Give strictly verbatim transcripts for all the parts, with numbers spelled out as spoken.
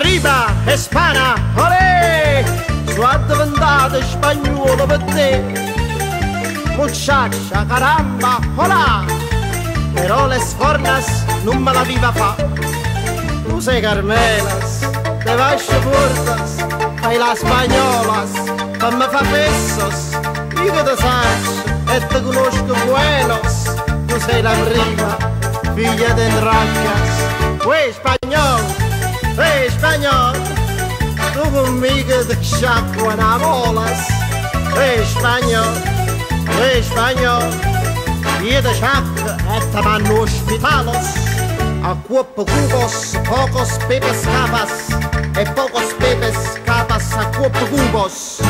Arriba, Hispana, olè! Sono diventato spagnolo per te. Muchacha, caramba, olà! Però le sfornas non me la viva fa. Tu sei Carmelas, te vas portas, fai la spagnolas, fammi fa pesos. Io che te sai e te conosco buenos. Tu sei la prima, figlia de Enracas. Uè, spagnolo, uè, spagnolo, tu conmigo te sciacqua una molas. Uè, spagnolo, uè, spagnolo, io te sciacqua e te manno ospitalos. A cuoppo cubos, pocos pepes capas, e pocos pepes capas a cuoppo cubos.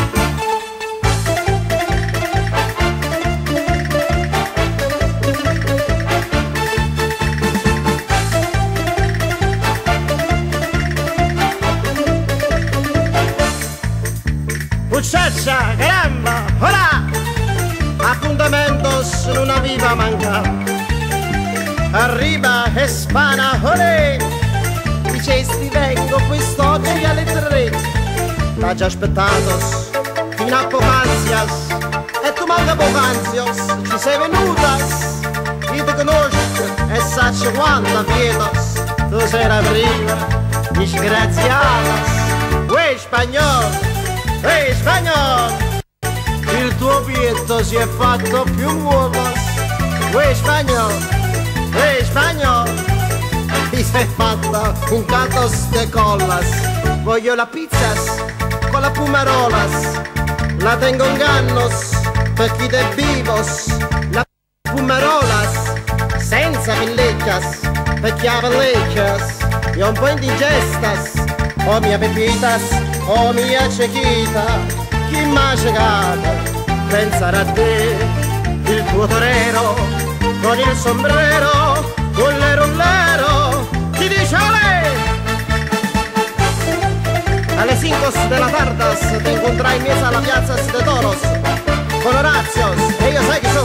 Muchacha, caramba, hola! Appuntamentos non aveva mancato. Arriba, Hispana, olè! Dicesti vengo quest'oggi alle tre. T'ha già aspettato fino a poc'anzias. E tu manca poc'anzios, ci sei venutas. Io ti conosco e saccio quanta pietos. Tu sei la prima, disgraziatas. Uè, spagnolo, uè, spagnolo, il tuo pietto si è fatto più uomas. Uè, spagnolo, ehi, spagnolo, ti sei fatta un gatos de collas. Voglio la pizzas con la pumarolas. La tengo en ganos per chi de vivos. La pumarolas senza villecas per chi ha villecas. E un po' indigestas. Oh mia pepitas, oh mia cecchita. Chi m'ha cecata pensare a te. Il tuo torero con il sombrero, rullero, rullero, ti dice olè! Alle cinco della tarde te incontrai in mezzo alla piazza de toros con Horacios e io sai che sono